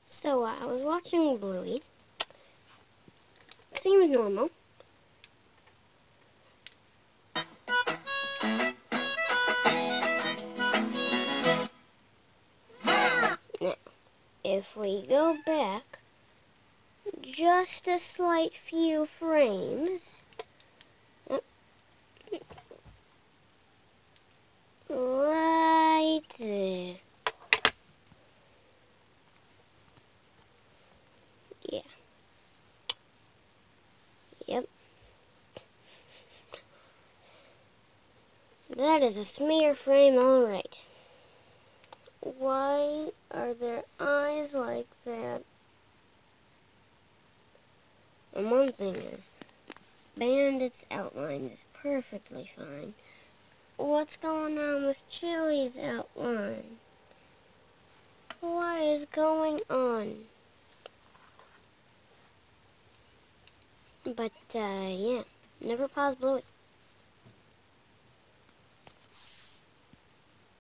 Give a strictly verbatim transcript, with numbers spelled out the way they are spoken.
So uh, I was watching Bluey. Seems normal. Now, if we go back just a slight few frames, right there. Yeah. Yep. That is a smear frame, all right. Why are their eyes like that? And one thing is, Bandit's outline is perfectly fine. What's going on with Chili's outline? What is going on? But, uh, yeah. Never pause Bluey.